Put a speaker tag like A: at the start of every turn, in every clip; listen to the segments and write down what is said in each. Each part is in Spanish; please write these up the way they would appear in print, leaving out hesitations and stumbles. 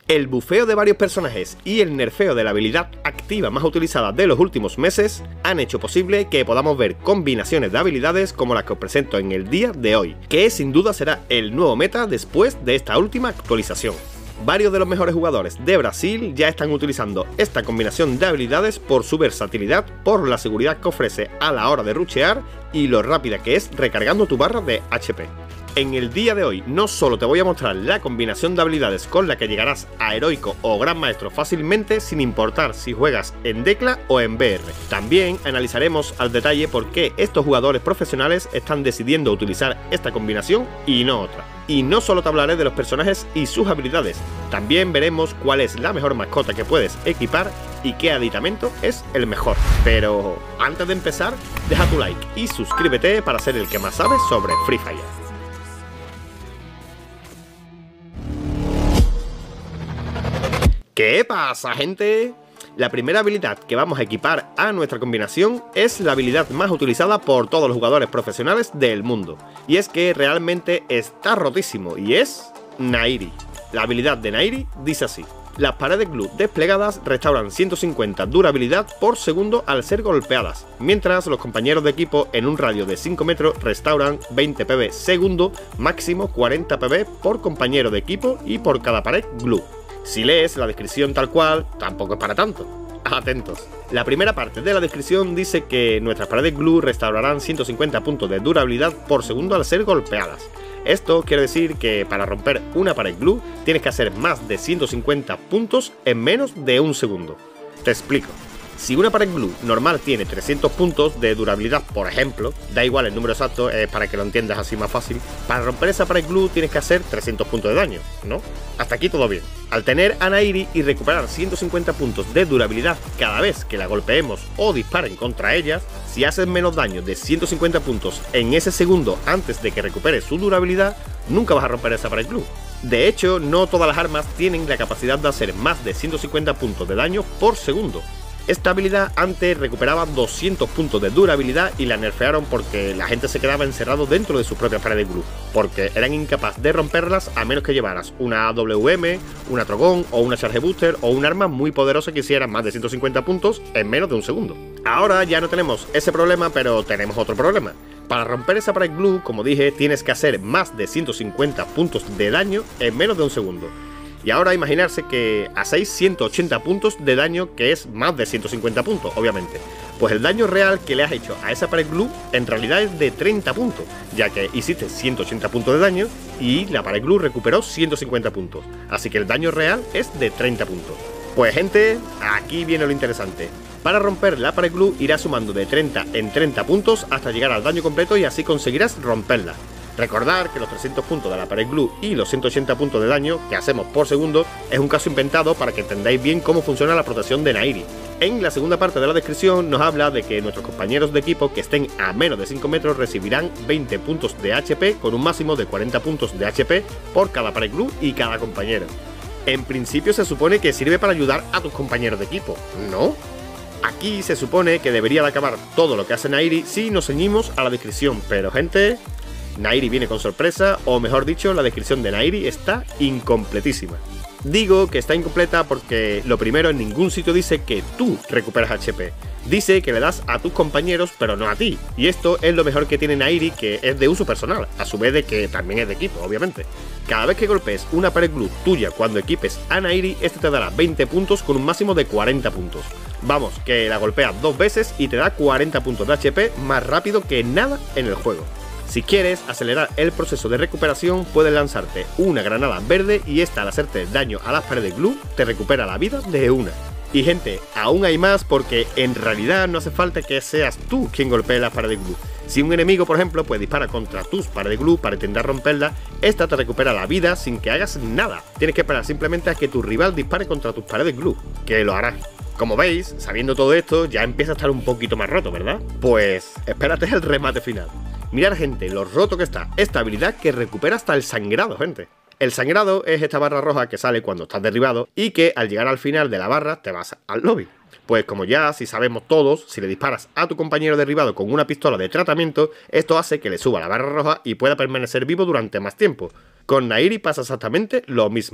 A: El bufeo de varios personajes y el nerfeo de la habilidad activa más utilizada de los últimos meses han hecho posible que podamos ver combinaciones de habilidades como las que os presento en el día de hoy, que sin duda será el nuevo meta después de esta última actualización. Varios de los mejores jugadores de Brasil ya están utilizando esta combinación de habilidades por su versatilidad, por la seguridad que ofrece a la hora de rushear y lo rápida que es recargando tu barra de HP. En el día de hoy no solo te voy a mostrar la combinación de habilidades con la que llegarás a Heroico o Gran Maestro fácilmente sin importar si juegas en Decla o en BR. También analizaremos al detalle por qué estos jugadores profesionales están decidiendo utilizar esta combinación y no otra. Y no solo te hablaré de los personajes y sus habilidades, también veremos cuál es la mejor mascota que puedes equipar y qué aditamento es el mejor. Pero antes de empezar, deja tu like y suscríbete para ser el que más sabe sobre Free Fire. ¿Qué pasa, gente? La primera habilidad que vamos a equipar a nuestra combinación es la habilidad más utilizada por todos los jugadores profesionales del mundo. Y es que realmente está rotísimo y es Nahiri. La habilidad de Nahiri dice así: las paredes glue desplegadas restauran 150 durabilidad por segundo al ser golpeadas, mientras los compañeros de equipo en un radio de 5 metros restauran 20 PV segundo, máximo 40 PV por compañero de equipo y por cada pared glue. Si lees la descripción tal cual, tampoco es para tanto. Atentos. La primera parte de la descripción dice que nuestras paredes glue restaurarán 150 puntos de durabilidad por segundo al ser golpeadas. Esto quiere decir que para romper una pared glue tienes que hacer más de 150 puntos en menos de un segundo. Te explico. Si una pared glue normal tiene 300 puntos de durabilidad, por ejemplo, da igual el número exacto, para que lo entiendas así más fácil, para romper esa pared glue tienes que hacer 300 puntos de daño, ¿no? Hasta aquí todo bien. Al tener a Nahiri y recuperar 150 puntos de durabilidad cada vez que la golpeemos o disparen contra ellas, si haces menos daño de 150 puntos en ese segundo antes de que recupere su durabilidad, nunca vas a romper esa pared glue. De hecho, no todas las armas tienen la capacidad de hacer más de 150 puntos de daño por segundo. Esta habilidad antes recuperaba 200 puntos de durabilidad y la nerfearon porque la gente se quedaba encerrado dentro de sus propias paredes glue, porque eran incapaces de romperlas a menos que llevaras una AWM, una Trogon o una Charge Booster o un arma muy poderosa que hiciera más de 150 puntos en menos de un segundo. Ahora ya no tenemos ese problema, pero tenemos otro problema. Para romper esa pared glue, como dije, tienes que hacer más de 150 puntos de daño en menos de un segundo. Y ahora imaginarse que hacéis 180 puntos de daño, que es más de 150 puntos, obviamente. Pues el daño real que le has hecho a esa pared glue en realidad es de 30 puntos, ya que hiciste 180 puntos de daño y la pared glue recuperó 150 puntos. Así que el daño real es de 30 puntos. Pues gente, aquí viene lo interesante. Para romper la pared glue irás sumando de 30 en 30 puntos hasta llegar al daño completo y así conseguirás romperla. Recordar que los 300 puntos de la pared glue y los 180 puntos de daño que hacemos por segundo es un caso inventado para que entendáis bien cómo funciona la protección de Nahiri. En la segunda parte de la descripción nos habla de que nuestros compañeros de equipo que estén a menos de 5 metros recibirán 20 puntos de HP con un máximo de 40 puntos de HP por cada pared glue y cada compañero. En principio se supone que sirve para ayudar a tus compañeros de equipo, ¿no? Aquí se supone que debería de acabar todo lo que hace Nahiri si nos ceñimos a la descripción, pero gente, Nahiri viene con sorpresa, o mejor dicho, la descripción de Nahiri está incompletísima. Digo que está incompleta porque lo primero, en ningún sitio dice que tú recuperas HP. Dice que le das a tus compañeros, pero no a ti. Y esto es lo mejor que tiene Nahiri, que es de uso personal, a su vez de que también es de equipo, obviamente. Cada vez que golpees una pared glue tuya cuando equipes a Nahiri, este te dará 20 puntos con un máximo de 40 puntos. Vamos, que la golpeas 2 veces y te da 40 puntos de HP más rápido que nada en el juego. Si quieres acelerar el proceso de recuperación, puedes lanzarte una granada verde y esta, al hacerte daño a las paredes glue, te recupera la vida de una. Y gente, aún hay más, porque en realidad no hace falta que seas tú quien golpee las paredes glue. Si un enemigo, por ejemplo, pues dispara contra tus paredes glue para intentar romperla, esta te recupera la vida sin que hagas nada. Tienes que esperar simplemente a que tu rival dispare contra tus paredes glue, que lo hará. Como veis, sabiendo todo esto, ya empieza a estar un poquito más roto, ¿verdad? Pues espérate el remate final. Mirad, gente, lo roto que está esta habilidad, que recupera hasta el sangrado, gente. El sangrado es esta barra roja que sale cuando estás derribado y que al llegar al final de la barra te vas al lobby. Pues como ya si sabemos todos, si le disparas a tu compañero derribado con una pistola de tratamiento, esto hace que le suba la barra roja y pueda permanecer vivo durante más tiempo. Con Nahiri pasa exactamente lo mismo.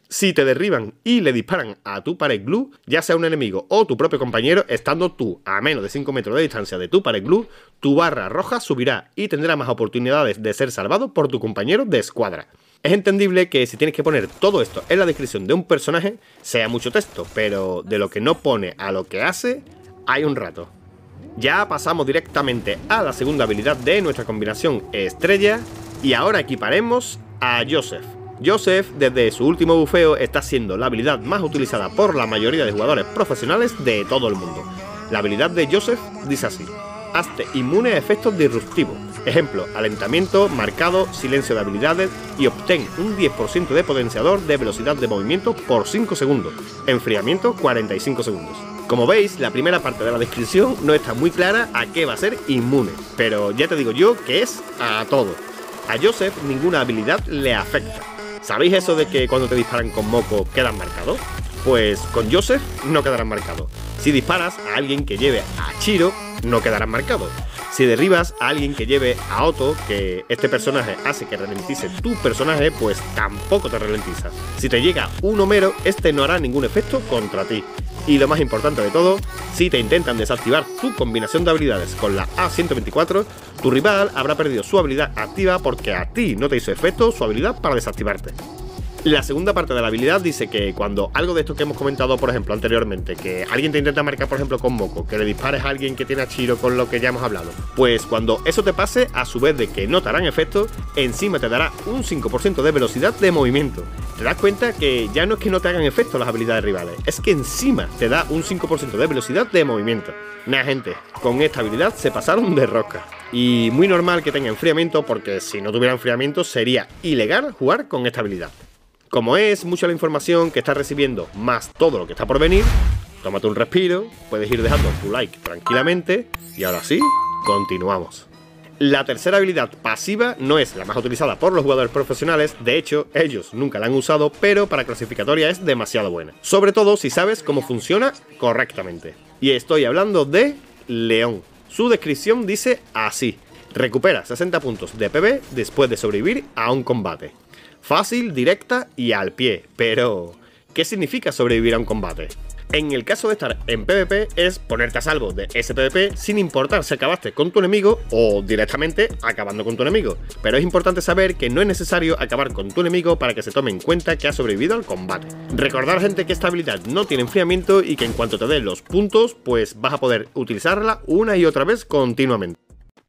A: Si te derriban y le disparan a tu pared glue, ya sea un enemigo o tu propio compañero, estando tú a menos de 5 metros de distancia de tu pared glue, tu barra roja subirá y tendrá más oportunidades de ser salvado por tu compañero de escuadra. Es entendible que si tienes que poner todo esto en la descripción de un personaje, sea mucho texto, pero de lo que no pone a lo que hace, hay un rato. Ya pasamos directamente a la segunda habilidad de nuestra combinación estrella y ahora equiparemos a Joseph. Joseph, desde su último bufeo, está siendo la habilidad más utilizada por la mayoría de jugadores profesionales de todo el mundo. La habilidad de Joseph dice así: hazte inmune a efectos disruptivos. Ejemplo, alentamiento, marcado, silencio de habilidades y obtén un 10% de potenciador de velocidad de movimiento por 5 segundos. Enfriamiento 45 segundos. Como veis, la primera parte de la descripción no está muy clara a qué va a ser inmune, pero ya te digo yo que es a todo. A Joseph ninguna habilidad le afecta. ¿Sabéis eso de que cuando te disparan con moco quedan marcados? Pues con Joseph no quedarán marcados. Si disparas a alguien que lleve a Chiro, no quedarán marcados. Si derribas a alguien que lleve a Otto, que este personaje hace que ralentice tu personaje, pues tampoco te ralentiza. Si te llega un Homero, este no hará ningún efecto contra ti. Y lo más importante de todo, si te intentan desactivar tu combinación de habilidades con la A124, tu rival habrá perdido su habilidad activa porque a ti no te hizo efecto su habilidad para desactivarte. La segunda parte de la habilidad dice que cuando algo de esto que hemos comentado, por ejemplo, anteriormente, que alguien te intenta marcar, por ejemplo, con moco, que le dispares a alguien que tiene a Chiro con lo que ya hemos hablado, pues cuando eso te pase, a su vez de que no te harán efecto, encima te dará un 5% de velocidad de movimiento. Te das cuenta que ya no es que no te hagan efecto las habilidades rivales, es que encima te da un 5% de velocidad de movimiento. Nah, gente, con esta habilidad se pasaron de rosca. Y muy normal que tenga enfriamiento, porque si no tuviera enfriamiento sería ilegal jugar con esta habilidad. Como es mucha la información que estás recibiendo, más todo lo que está por venir, tómate un respiro, puedes ir dejando tu like tranquilamente y ahora sí, continuamos. La tercera habilidad pasiva no es la más utilizada por los jugadores profesionales, de hecho ellos nunca la han usado, pero para clasificatoria es demasiado buena. Sobre todo si sabes cómo funciona correctamente. Y estoy hablando de León. Su descripción dice así: recupera 60 puntos de PB después de sobrevivir a un combate. Fácil, directa y al pie, pero ¿qué significa sobrevivir a un combate? En el caso de estar en PvP es ponerte a salvo de ese PvP sin importar si acabaste con tu enemigo o directamente acabando con tu enemigo. Pero es importante saber que no es necesario acabar con tu enemigo para que se tome en cuenta que has sobrevivido al combate. Recordar, gente, que esta habilidad no tiene enfriamiento y que en cuanto te den los puntos, pues vas a poder utilizarla una y otra vez continuamente.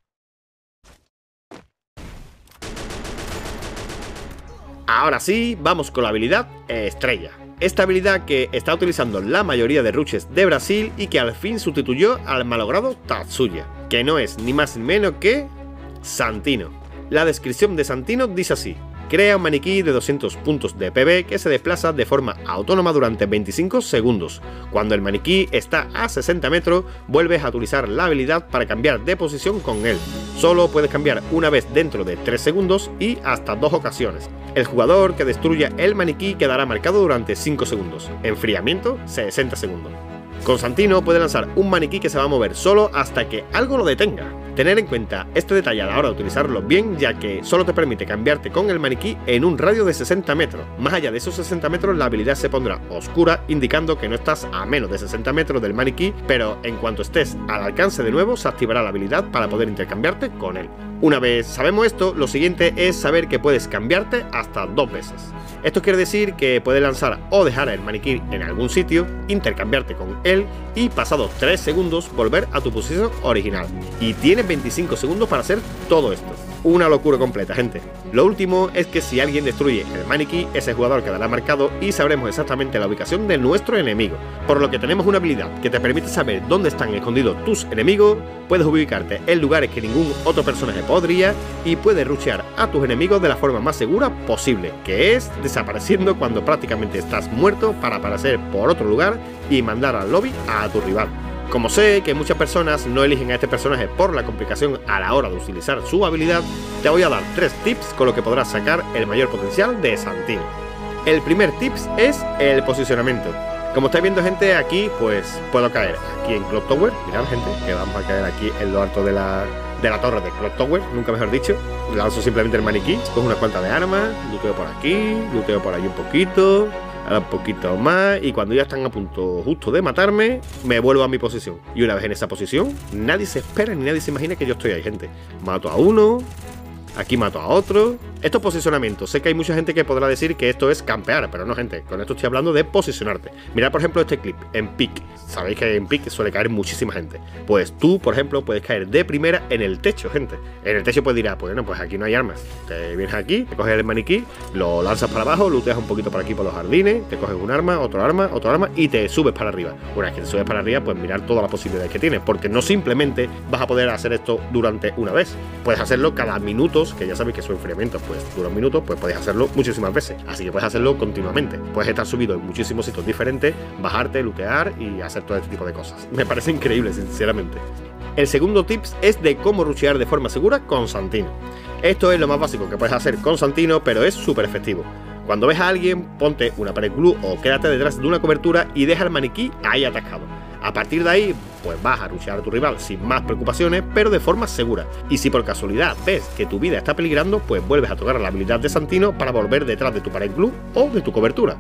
A: Ahora sí, vamos con la habilidad estrella. Esta habilidad que está utilizando la mayoría de rushes de Brasil y que al fin sustituyó al malogrado Tatsuya, que no es ni más ni menos que Santino. La descripción de Santino dice así: crea un maniquí de 200 puntos de PB que se desplaza de forma autónoma durante 25 segundos. Cuando el maniquí está a 60 metros, vuelves a utilizar la habilidad para cambiar de posición con él. Solo puedes cambiar una vez dentro de 3 segundos y hasta 2 ocasiones. El jugador que destruya el maniquí quedará marcado durante 5 segundos. Enfriamiento 60 segundos. Con Santino puede lanzar un maniquí que se va a mover solo hasta que algo lo detenga. Tener en cuenta este detalle a la hora de utilizarlo bien, ya que solo te permite cambiarte con el maniquí en un radio de 60 metros. Más allá de esos 60 metros la habilidad se pondrá oscura, indicando que no estás a menos de 60 metros del maniquí, pero en cuanto estés al alcance de nuevo se activará la habilidad para poder intercambiarte con él. Una vez sabemos esto, lo siguiente es saber que puedes cambiarte hasta 2 veces. Esto quiere decir que puedes lanzar o dejar el maniquí en algún sitio, intercambiarte con él y pasados 3 segundos volver a tu posición original. Y tienes 25 segundos para hacer todo esto. Una locura completa, gente. Lo último es que si alguien destruye el maniquí, ese jugador quedará marcado y sabremos exactamente la ubicación de nuestro enemigo. Por lo que tenemos una habilidad que te permite saber dónde están escondidos tus enemigos, puedes ubicarte en lugares que ningún otro personaje podría y puedes rushear a tus enemigos de la forma más segura posible, que es desapareciendo cuando prácticamente estás muerto para aparecer por otro lugar y mandar al lobby a tu rival. Como sé que muchas personas no eligen a este personaje por la complicación a la hora de utilizar su habilidad, te voy a dar 3 tips con los que podrás sacar el mayor potencial de Santino. El primer tips es el posicionamiento. Como estáis viendo, gente, aquí pues puedo caer aquí en Clock Tower. Mirad, gente, que vamos a caer aquí en lo alto de la torre de Clock Tower, nunca mejor dicho. Lanzo simplemente el maniquí, cojo una cuanta de armas, luteo por aquí, luteo por ahí un poquito. Ahora un poquito más y cuando ya están a punto justo de matarme, me vuelvo a mi posición. Y una vez en esa posición, nadie se espera ni nadie se imagina que yo estoy ahí, gente. Mato a uno, aquí mato a otro. Estos posicionamientos, sé que hay mucha gente que podrá decir que esto es campear, pero no, gente, con esto estoy hablando de posicionarte. Mirad, por ejemplo, este clip, en pick. Sabéis que en pick suele caer muchísima gente. Pues tú, por ejemplo, puedes caer de primera en el techo, gente. En el techo pues dirás, pues bueno, pues aquí no hay armas. Te vienes aquí, te coges el maniquí, lo lanzas para abajo, looteas un poquito por aquí por los jardines, te coges un arma, otro arma y te subes para arriba. Una vez que te subes para arriba, pues mirar todas las posibilidades que tienes, porque no simplemente vas a poder hacer esto durante una vez. Puedes hacerlo cada minutos, que ya sabéis que su enfriamiento pues dura un minuto, pues podéis hacerlo muchísimas veces. Así que puedes hacerlo continuamente. Puedes estar subido en muchísimos sitios diferentes, bajarte, lootear y hacer todo este tipo de cosas. Me parece increíble, sinceramente. El segundo tips es de cómo rushear de forma segura con Santino. Esto es lo más básico que puedes hacer con Santino, pero es súper efectivo. Cuando ves a alguien, ponte una pared glue o quédate detrás de una cobertura y deja el maniquí ahí atascado. A partir de ahí, pues vas a rushear a tu rival sin más preocupaciones, pero de forma segura. Y si por casualidad ves que tu vida está peligrando, pues vuelves a tocar la habilidad de Santino para volver detrás de tu pared glue o de tu cobertura.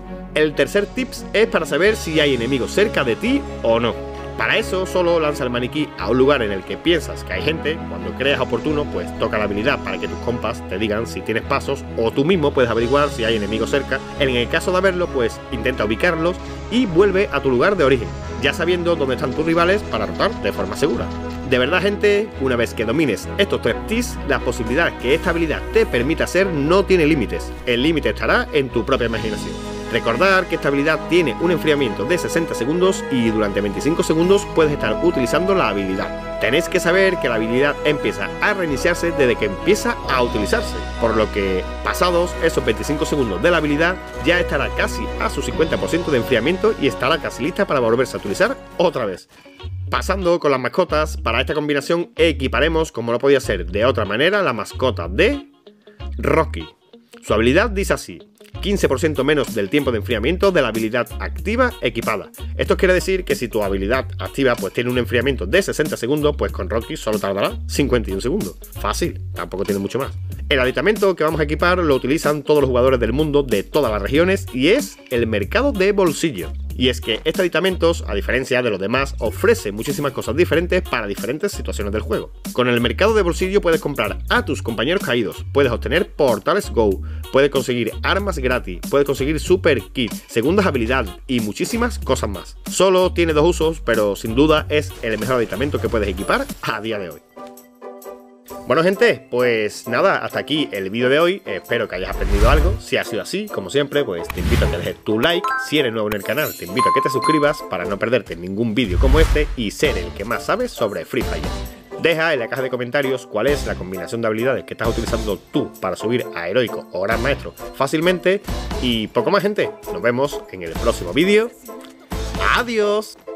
A: El tercer tips es para saber si hay enemigos cerca de ti o no. Para eso, solo lanza el maniquí a un lugar en el que piensas que hay gente. Cuando creas oportuno, pues toca la habilidad para que tus compas te digan si tienes pasos, o tú mismo puedes averiguar si hay enemigos cerca. En el caso de haberlo, pues intenta ubicarlos y vuelve a tu lugar de origen, ya sabiendo dónde están tus rivales para rotar de forma segura. De verdad, gente, una vez que domines estos tres tips, la posibilidad que esta habilidad te permita hacer no tiene límites. El límite estará en tu propia imaginación. Recordar que esta habilidad tiene un enfriamiento de 60 segundos y durante 25 segundos puedes estar utilizando la habilidad. Tenéis que saber que la habilidad empieza a reiniciarse desde que empieza a utilizarse, por lo que pasados esos 25 segundos de la habilidad ya estará casi a su 50% de enfriamiento y estará casi lista para volverse a utilizar otra vez. Pasando con las mascotas, para esta combinación equiparemos, como no podía ser de otra manera, la mascota de Rocky. Su habilidad dice así: 15% menos del tiempo de enfriamiento de la habilidad activa equipada. Esto quiere decir que si tu habilidad activa pues tiene un enfriamiento de 60 segundos, pues con Rocky solo tardará 51 segundos. Fácil, tampoco tiene mucho más. El aditamento que vamos a equipar lo utilizan todos los jugadores del mundo de todas las regiones y es el mercado de bolsillo. Y es que este aditamentos, a diferencia de los demás, ofrece muchísimas cosas diferentes para diferentes situaciones del juego. Con el mercado de bolsillo puedes comprar a tus compañeros caídos, puedes obtener portales Go, puedes conseguir armas gratis, puedes conseguir super kit, segundas habilidades y muchísimas cosas más. Solo tiene dos usos, pero sin duda es el mejor aditamento que puedes equipar a día de hoy. Bueno, gente, pues nada, hasta aquí el vídeo de hoy. Espero que hayas aprendido algo. Si ha sido así, como siempre, pues te invito a que dejes tu like. Si eres nuevo en el canal, te invito a que te suscribas para no perderte ningún vídeo como este y ser el que más sabes sobre Free Fire. Deja en la caja de comentarios cuál es la combinación de habilidades que estás utilizando tú para subir a Heroico o Gran Maestro fácilmente. Y poco más, gente. Nos vemos en el próximo vídeo. ¡Adiós!